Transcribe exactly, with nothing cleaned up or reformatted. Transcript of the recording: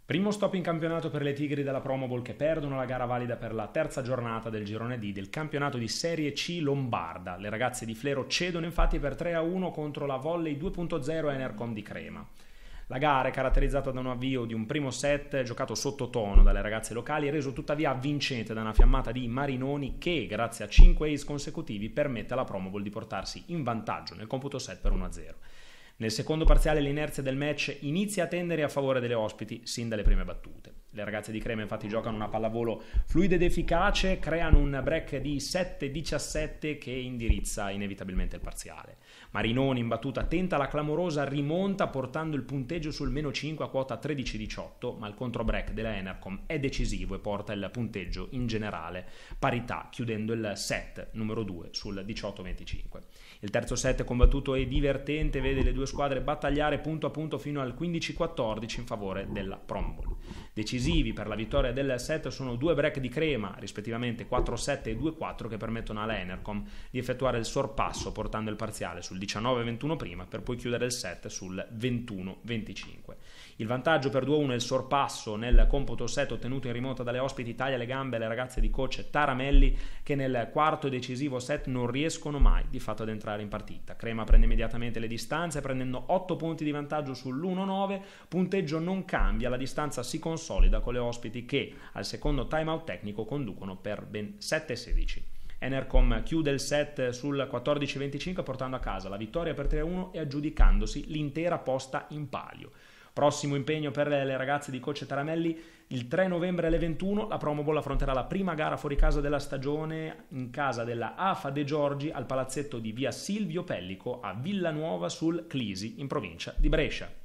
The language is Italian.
Primo stop in campionato per le Tigri della Promo Bowl che perdono la gara valida per la terza giornata del girone D del campionato di Serie C Lombarda. Le ragazze di Flero cedono infatti per tre a uno contro la Volley due punto zero Enercon di Crema. La gara è caratterizzata da un avvio di un primo set giocato sottotono dalle ragazze locali e reso tuttavia vincente da una fiammata di Marinoni che, grazie a cinque ace consecutivi, permette alla Promo Bowl di portarsi in vantaggio nel computo set per uno a zero. Nel secondo parziale l'inerzia del match inizia a tendere a favore delle ospiti sin dalle prime battute. Le ragazze di Crema infatti giocano una pallavolo fluida ed efficace, creano un break di sette diciassette che indirizza inevitabilmente il parziale. Marinoni in battuta tenta la clamorosa rimonta portando il punteggio sul meno cinque a quota tredici diciotto, ma il controbreak della Enercom è decisivo e porta il punteggio in generale parità, chiudendo il set numero due sul diciotto venticinque. Il terzo set combattuto e divertente vede le due squadre battagliare punto a punto fino al quindici quattordici in favore della Promo Bowl. Decisivi per la vittoria del set sono due break di Crema, rispettivamente quattro sette e due quattro, che permettono alla Enercom di effettuare il sorpasso portando il parziale sul diciannove ventuno prima per poi chiudere il set sul ventuno venticinque. Il vantaggio per due a uno e il sorpasso nel computo set ottenuto in rimonta dalle ospiti taglia le gambe alle ragazze di coach Taramelli che nel quarto e decisivo set non riescono mai di fatto ad entrare in partita. Crema prende immediatamente le distanze prendendo otto punti di vantaggio sull'uno nove, punteggio non cambia, la distanza si consolida con le ospiti che al secondo timeout tecnico conducono per ben sette sedici. Enercom chiude il set sul quattordici venticinque portando a casa la vittoria per tre a uno e aggiudicandosi l'intera posta in palio. Prossimo impegno per le ragazze di coach Taramelli: il tre novembre alle ventuno la Promo Bowl affronterà la prima gara fuori casa della stagione in casa della A F A De Giorgi al palazzetto di via Silvio Pellico a Villanuova sul Clisi in provincia di Brescia.